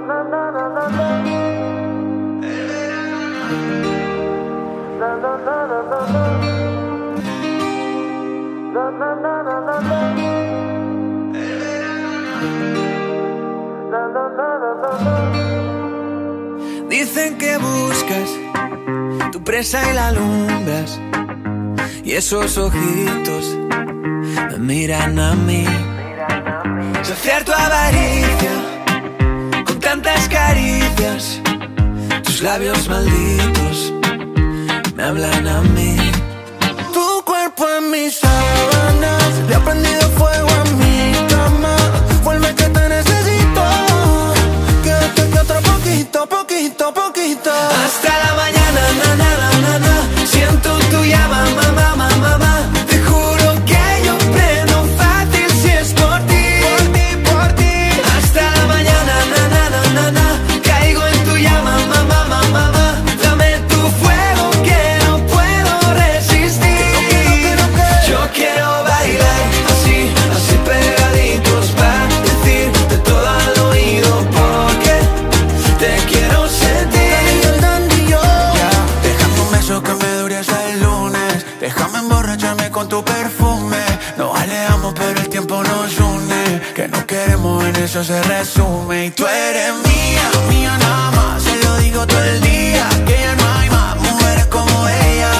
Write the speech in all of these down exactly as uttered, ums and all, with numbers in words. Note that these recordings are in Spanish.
Dicen que buscas tu presa y la alumbras, y esos ojitos me miran a mí. Saciar tu avaricia con tantas caricias, tus labios malditos me hablan a mí. Tu cuerpo en mis sábanas, le ha prendido fuego a mi cama. Vuelve que te necesito, quédate que otro poquito, poquito, poquito. Hasta la mañana, na, na, na, na, na. Siento tu llama, mamá, mamá, mamá. Te juro que yo prendo fácil si es por ti, por ti, por ti. hasta la mañana, na, na, na, na, na. Caigo en tu llama, mamá, mamá, mamá. Dame tu fuego que no puedo resistir. Que no, que no, que no, que. Yo quiero bailar así, así pegaditos para decirte todo al oído porque te quiero sentir. Déjame un beso que me dure hasta el lunes. Déjame emborracharme con tu perfume. Nos alejamos pero el tiempo nos une. Que no queremos en eso se resume. Y tú eres mía, mía nada más. Se lo digo todo el día. Que ya no hay más mujeres como ella,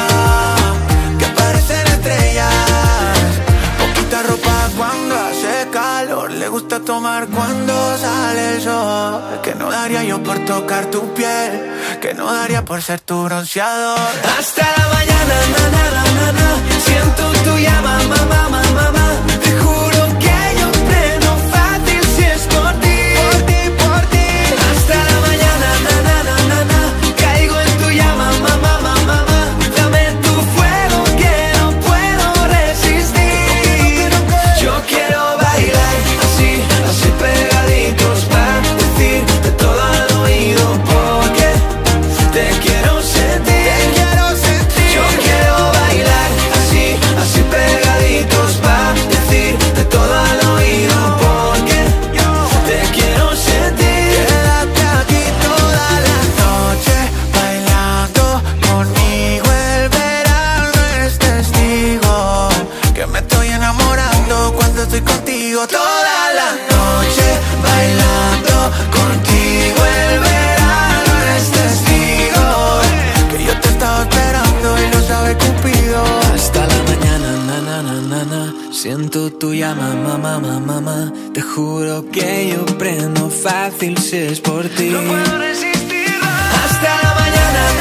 que parecen estrellas. Poquita ropa cuando hace calor. Le gusta tomar cuando sale el sol. Que no daría yo por tocar tu piel, que no daría por ser tu bronceador. Hasta la mañana, na, na, na, na, na. Siento tu llama, mamá, mamá, mamá. Te juro que yo prendo fácil si es por ti, Por ti, por ti. hasta la mañana, na, na, na, na, na. Caigo en tu llama, mamá, mamá, mamá. Dame tu fuego que no puedo resistir. Yo quiero bailar así, así pegaditos para decirte todo al oído porque te quiero sentir. Quiero sentir. Yo quiero bailar así, así pegaditos para decirte todo al oído porque te quiero sentir. Quédate aquí toda la noche bailando conmigo. El verano es testigo que me estoy enamorando cuando estoy contigo. Toda la noche bailando contigo. El verano es testigo que yo te estaba esperando y lo sabe Cupido. Hasta la mañana, na, na, na, na, na. Siento tu llama, mamá, mamá, mamá. Te juro que yo prendo fácil si es por ti. No puedo resistirlo. Hasta la mañana,